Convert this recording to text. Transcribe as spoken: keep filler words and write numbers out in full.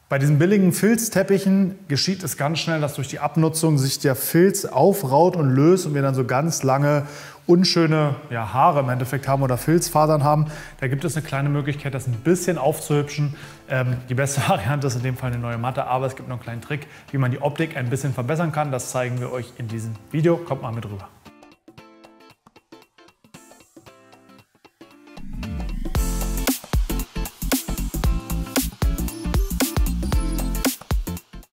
Bei diesen billigen Filzteppichen geschieht es ganz schnell, dass durch die Abnutzung sich der Filz aufraut und löst und wir dann so ganz lange unschöne ja, Haare im Endeffekt haben oder Filzfasern haben. Da gibt es eine kleine Möglichkeit, das ein bisschen aufzuhübschen. Ähm, die beste Variante ist in dem Fall eine neue Matte, aber es gibt noch einen kleinen Trick, wie man die Optik ein bisschen verbessern kann. Das zeigen wir euch in diesem Video. Kommt mal mit rüber.